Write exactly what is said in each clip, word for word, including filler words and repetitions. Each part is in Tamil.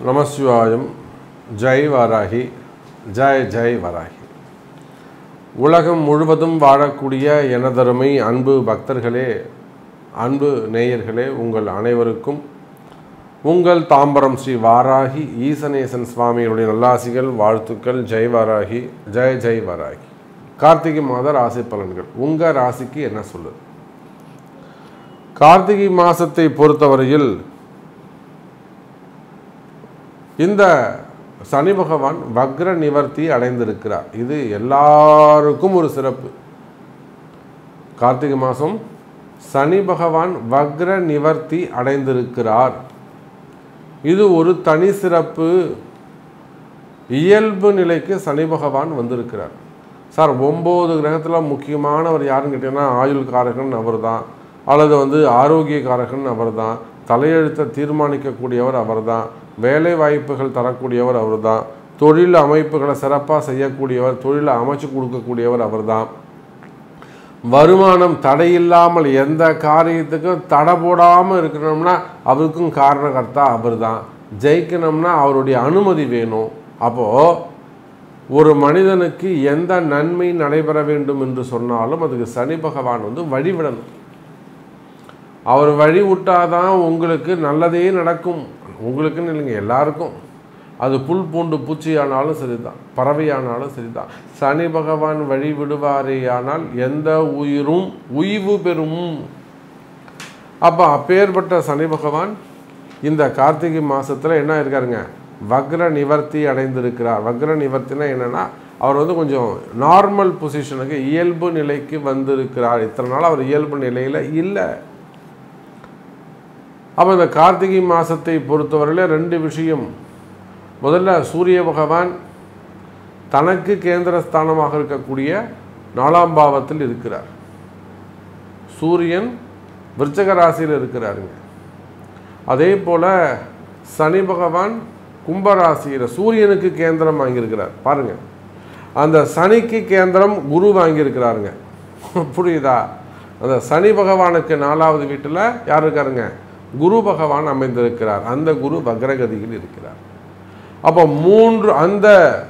நமசிவாயம். ஜெய் வாராகி, ஜெய் ஜெய் வாராகி. உலகம் முழுவதும் வாழக்கூடிய எனதருமை அன்பு பக்தர்களே, அன்பு நேயர்களே, உங்கள் அனைவருக்கும் உங்கள் தாம்பரம் ஸ்ரீ வாராகி ஈசனேசன் சுவாமிகளுடைய நல்லாசிகள், வாழ்த்துக்கள். ஜெய் வாராகி, ஜெய் ஜெய் வாராகி. கார்த்திகை மாத ராசி பலன்கள் உங்கள் ராசிக்கு என்ன சொல்லுது? கார்த்திகை மாதத்தை பொறுத்தவரையில் இந்த சனி பகவான் வக்ர நிவர்த்தி அடைந்திருக்கிறார். இது எல்லாருக்கும் ஒரு சிறப்பு. கார்த்திகை மாதம் சனி பகவான் வக்ர நிவர்த்தி அடைந்திருக்கிறார். இது ஒரு தனி சிறப்பு. இயல்பு நிலைக்கு சனி பகவான் வந்திருக்கிறார். சார், ஒம்பது கிரகத்தில் முக்கியமானவர் யாருன்னு கேட்டீங்கன்னா ஆயுள் காரகன் அவர் தான், அல்லது வந்து ஆரோக்கிய காரகன் அவர் தான், தலையெழுத்தை தீர்மானிக்கக்கூடியவர் அவர் தான், வேலை வாய்ப்புகள் தரக்கூடியவர் அவர் தான், தொழில் அமைப்புகளை சிறப்பாக செய்யக்கூடியவர், தொழிலை அமைச்சு கொடுக்கக்கூடியவர் அவர் தான், வருமானம் தடையில்லாமல் எந்த காரியத்துக்கும் தடை போடாமல் இருக்கணும்னா அவருக்கும் காரணகர்த்தா அவர் தான், ஜெயிக்கணும்னா அவருடைய அனுமதி வேணும். அப்போது ஒரு மனிதனுக்கு எந்த நன்மை நடைபெற வேண்டும் என்று சொன்னாலும் அதுக்கு சனி பகவான் வந்து வழிவிடணும். அவர் வழி விட்டாதான் உங்களுக்கு நல்லதே நடக்கும். உங்களுக்குன்னு இல்லைங்க, எல்லாருக்கும். அது புல் பூண்டு பூச்சியானாலும் சரிதான், பறவையானாலும் சரிதான். சனி பகவான் வழி விடுவாரேயானால் எந்த உயிரும் உய்வு பெறும். அப்போ அப்பேற்பட்ட சனி பகவான் இந்த கார்த்திகை மாதத்தில் என்ன இருக்காருங்க? வக்ர நிவர்த்தி அடைந்திருக்கிறார். வக்ர நிவர்த்தினா என்னென்னா அவர் வந்து கொஞ்சம் நார்மல் பொசிஷனுக்கு, இயல்பு நிலைக்கு வந்திருக்கிறார். இத்தனை நாள் அவர் இயல்பு நிலையில் இல்லை. அப்போ இந்த கார்த்திகை மாதத்தை பொறுத்தவரையில் ரெண்டு விஷயம். முதல்ல சூரிய பகவான் தனக்கு கேந்திரஸ்தானமாக இருக்கக்கூடிய நாலாம் பாவத்தில் இருக்கிறார். சூரியன் விருச்சக ராசியில் இருக்கிறாருங்க. அதே போல் சனி பகவான் கும்பராசியில் சூரியனுக்கு கேந்திரம் வாங்கியிருக்கிறார். பாருங்கள், அந்த சனிக்கு கேந்திரம் குரு வாங்கியிருக்கிறாருங்க. புரியுதா? அந்த சனி பகவானுக்கு நாலாவது வீட்டில் யார் இருக்காருங்க? குரு பகவான் அமைந்திருக்கிறார். அந்த குரு வக்ரகதியில் இருக்கிறார். அப்போ மூன்று அந்த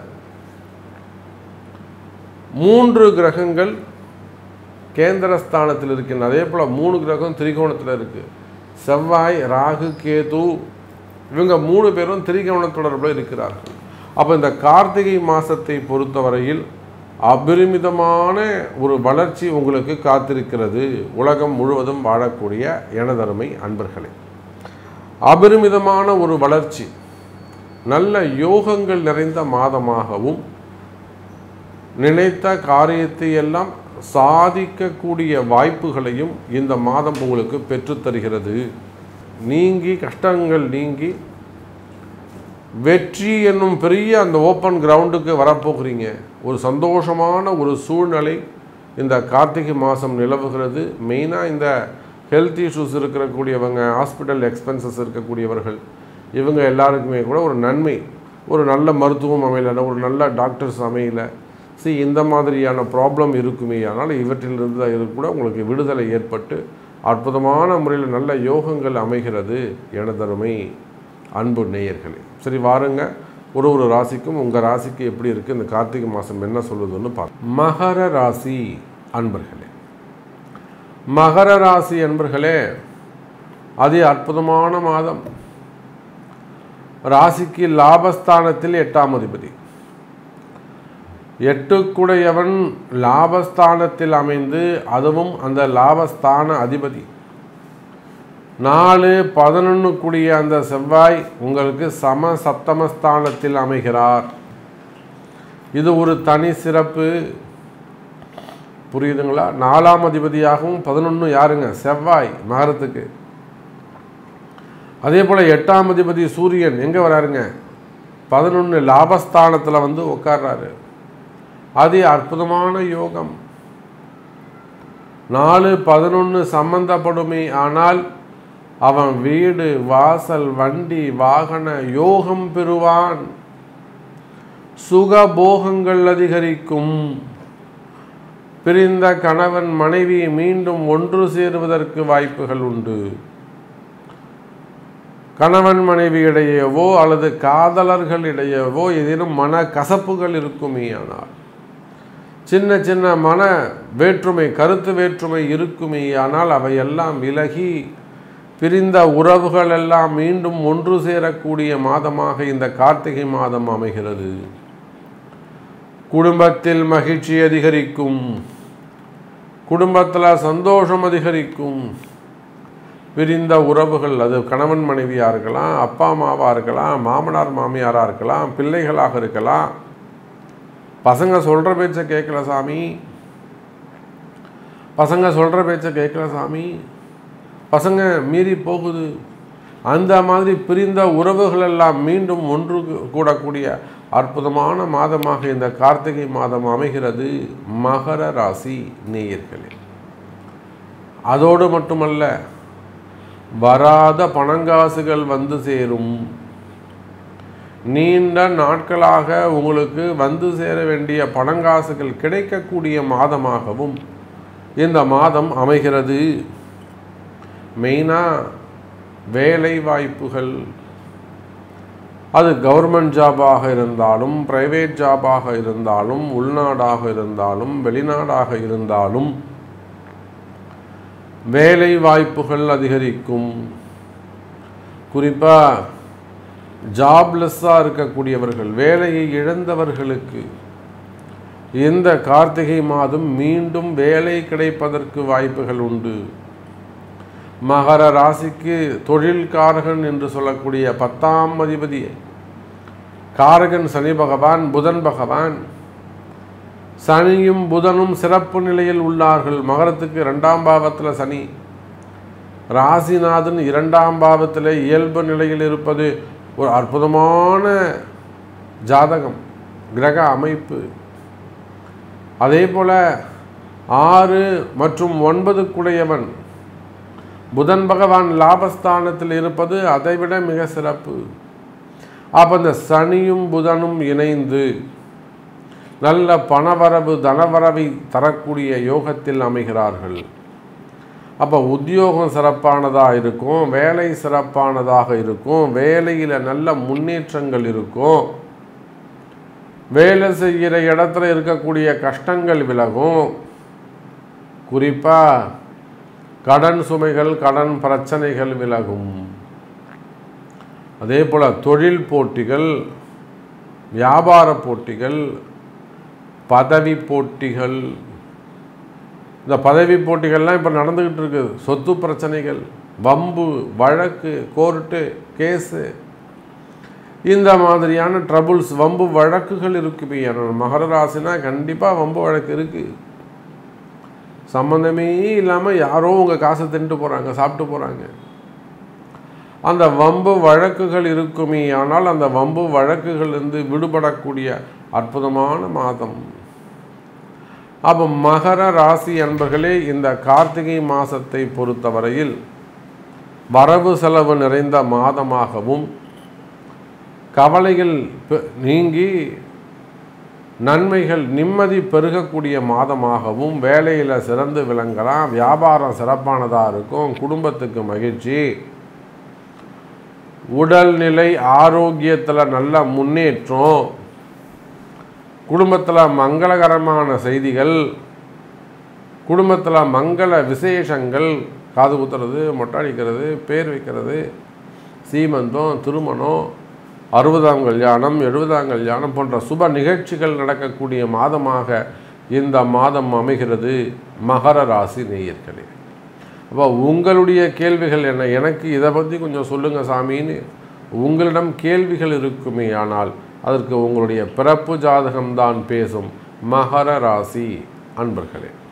மூன்று கிரகங்கள் கேந்திரஸ்தானத்தில் இருக்கின்றன. அதே போல் மூணு கிரகம் திரிகோணத்தில் இருக்குது. செவ்வாய், ராகு, கேது இவங்க மூணு பேரும் திரிகோண தொடர்பில் இருக்கிறார்கள். அப்போ இந்த கார்த்திகை மாதத்தை பொறுத்தவரையில் அபரிமிதமான ஒரு வளர்ச்சி உங்களுக்கு காத்திருக்கிறது. உலகம் முழுவதும் வாழக்கூடிய எனதருமை அன்பர்களே, அபரிமிதமான ஒரு வளர்ச்சி, நல்ல யோகங்கள் நிறைந்த மாதமாகவும், நினைத்த காரியத்தை எல்லாம் சாதிக்கக்கூடிய வாய்ப்புகளையும் இந்த மாதம் உங்களுக்கு பெற்றுத்தருகிறது. நீங்கி கஷ்டங்கள் நீங்கி வெற்றி என்னும் பெரிய அந்த ஓப்பன் கிரவுண்டுக்கு வரப்போகிறீங்க. ஒரு சந்தோஷமான ஒரு சூழ்நிலை இந்த கார்த்திகை மாதம் நிலவுகிறது. மெயினாக இந்த ஹெல்த் இஷ்யூஸ் இருக்கக்கூடியவங்க, ஹாஸ்பிட்டல் எக்ஸ்பென்சஸ் இருக்கக்கூடியவர்கள், இவங்க எல்லாருக்குமே கூட ஒரு நன்மை, ஒரு நல்ல மருத்துவம் அமையலை, ஒரு நல்ல டாக்டர்ஸ் அமையலை, சி இந்த மாதிரியான ப்ராப்ளம் இருக்குமே. ஆனால் இவற்றிலிருந்து கூட உங்களுக்கு விடுதலை ஏற்பட்டு அற்புதமான முறையில் நல்ல யோகங்கள் அமைகிறது எனதருமை அன்பு நேயர்களே. சரி, வாருங்க, ஒரு ஒரு ராசிக்கும் உங்கள் ராசிக்கு எப்படி இருக்குது, இந்த கார்த்திகை மாதம் என்ன சொல்லுதுன்னு பார்க்க. மகர ராசி அன்பர்களே, மகர ராசி அன்பர்களே, அது அற்புதமான மாதம். ராசிக்கு லாபஸ்தானத்தில் எட்டாம் அதிபதி, எட்டுக்குடையவன் லாபஸ்தானத்தில் அமைந்து, அதுவும் அந்த லாபஸ்தான அதிபதி நாலு பதினொன்று கூடிய அந்த செவ்வாய் உங்களுக்கு சம சப்தமஸ்தானத்தில் அமைகிறார். இது ஒரு தனி சிறப்பு. புரியுதுங்களா? நாலாம் அதிபதியாகவும் பதினொன்று யாருங்க? செவ்வாய், மகரத்துக்கு. அதே போல் எட்டாம் அதிபதி சூரியன் எங்கே வராருங்க? பதினொன்று லாபஸ்தானத்தில் வந்து உட்கார்றாரு. அது அற்புதமான யோகம். நாலு பதினொன்று சம்பந்தப்படுமே ஆனால் அவன் வீடு, வாசல், வண்டி, வாகன யோகம் பெறுவான். சுகபோகங்கள் அதிகரிக்கும். பிரிந்த கணவன் மனைவி மீண்டும் ஒன்று சேருவதற்கு வாய்ப்புகள் உண்டு. கணவன் மனைவி இடையேவோ அல்லது காதலர்களிடையவோ ஏதேனும் மன கசப்புகள் இருக்குமே ஆனால், சின்ன சின்ன மன வேற்றுமை கருத்து வேற்றுமை இருக்குமே ஆனால் அவையெல்லாம் விலகி பிரிந்த உறவுகள் எல்லாம் மீண்டும் ஒன்று சேரக்கூடிய மாதமாக இந்த கார்த்திகை மாதம் அமைகிறது. குடும்பத்தில் மகிழ்ச்சி அதிகரிக்கும், குடும்பத்தில் சந்தோஷம் அதிகரிக்கும். பிரிந்த உறவுகள், அது கணவன் மனைவியாக இருக்கலாம், அப்பா அம்மாவாக இருக்கலாம், மாமனார் மாமியாராக இருக்கலாம், பிள்ளைகளாக இருக்கலாம். பசங்க சொல்கிற பேச்சை கேட்கல சாமி, பசங்க சொல்கிற பேச்சை கேட்கல சாமி, பசங்க மீறி போகுது. அந்த மாதிரி பிரிந்த உறவுகள் எல்லாம் மீண்டும் ஒன்று கூடக்கூடிய அற்புதமான மாதமாக இந்த கார்த்திகை மாதம் அமைகிறது மகர ராசி நேயர்களே. அதோடு மட்டுமல்ல, வராத பணங்காசுகள் வந்து சேரும். நீண்ட நாட்களாக உங்களுக்கு வந்து சேர வேண்டிய பணங்காசுகள் கிடைக்கக்கூடிய மாதமாகவும் இந்த மாதம் அமைகிறது. மெயினாக வேலை வாய்ப்புகள், அது கவர்மெண்ட் ஜாபாக இருந்தாலும் பிரைவேட் ஜாபாக இருந்தாலும் உள்நாடாக இருந்தாலும் வெளிநாடாக இருந்தாலும் வேலை வாய்ப்புகள் அதிகரிக்கும். குறிப்பாக ஜாப்லெஸ்ஸாக இருக்கக்கூடியவர்கள், வேலையை இழந்தவர்களுக்கு இந்த கார்த்திகை மாதம் மீண்டும் வேலை கிடைப்பதற்கு வாய்ப்புகள் உண்டு. மகர ராசிக்கு தொழில் காரகன் என்று சொல்லக்கூடிய பத்தாம் அதிபதி காரகன் சனி பகவான், புதன் பகவான். சனியும் புதனும் சிறப்பு நிலையில் உள்ளார்கள். மகரத்துக்கு இரண்டாம் பாவத்தில் சனி, ராசிநாதன் இரண்டாம் பாவத்தில் இயல்பு நிலையில் இருப்பது ஒரு அற்புதமான ஜாதகம், கிரக அமைப்பு. அதே போல் ஆறு மற்றும் ஒன்பதுக்குடையவன் புதன் பகவான் லாபஸ்தானத்தில் இருப்பது அதைவிட மிக சிறப்பு. அப்போ இந்த சனியும் புதனும் இணைந்து நல்ல பணவரவு தனவரவை தரக்கூடிய யோகத்தில் அமைகிறார்கள். அப்போ உத்தியோகம் சிறப்பானதாக இருக்கும், வேலை சிறப்பானதாக இருக்கும், வேலையில் நல்ல முன்னேற்றங்கள் இருக்கும், வேலை செய்கிற இடத்துல இருக்கக்கூடிய கஷ்டங்கள் விலகும். குறிப்பாக கடன் சுமைகள் கடன் பிரச்சனைகள் விலகும். அதே போல் தொழில் போட்டிகள், வியாபார போட்டிகள், பதவி போட்டிகள், இந்த பதவி போட்டிகள்லாம் இப்போ நடந்துக்கிட்டு இருக்குது. சொத்து பிரச்சனைகள், வம்பு வழக்கு, கோர்ட்டு கேஸு, இந்த மாதிரியான ட்ரபுள்ஸ், வம்பு வழக்குகள் இருக்குது. மகர ராசினா கண்டிப்பாக வம்பு வழக்கு இருக்குது. சம்பந்தமே இல்லாமல் யாரோ உங்கள் காசை தின்ட்டு போகிறாங்க, சாப்பிட்டு போகிறாங்க. அந்த வம்பு வழக்குகள் இருக்குமே ஆனால் அந்த வம்பு வழக்குகளிலிருந்து விடுபடக்கூடிய அற்புதமான மாதம். அப்போ மகர ராசி அன்பர்களே, இந்த கார்த்திகை மாதத்தை பொறுத்தவரையில் வரவு செலவு நிறைந்த மாதமாகவும், கவலைகள் நீங்கி நன்மைகள் நிம்மதி பெருகக்கூடிய மாதமாகவும், வேலையில் சிறந்து விளங்கலாம், வியாபாரம் சிறப்பானதாக இருக்கும், குடும்பத்துக்கு மகிழ்ச்சி, உடல்நிலை ஆரோக்கியத்தில் நல்ல முன்னேற்றம், குடும்பத்தில் மங்களகரமான செய்திகள், குடும்பத்தில் மங்கள விசேஷங்கள், காது குத்துறது, மொட்டை அடிக்கிறது, பேர் வைக்கிறது, சீமந்தம், திருமணம், அறுபதாம் கல்யாணம், எழுபதாம் கல்யாணம் போன்ற சுப நிகழ்ச்சிகள் நடக்கக்கூடிய மாதமாக இந்த மாதம் அமைகிறது மகர ராசி நேயர்களே. அப்போ உங்களுடைய கேள்விகள் என்ன, எனக்கு இதை பற்றி கொஞ்சம் சொல்லுங்கள் சாமின்னு உங்களிடம் கேள்விகள் இருக்குமே ஆனால் அதற்கு உங்களுடைய பிறப்பு ஜாதகம்தான் பேசும் மகர ராசி அன்பர்களே.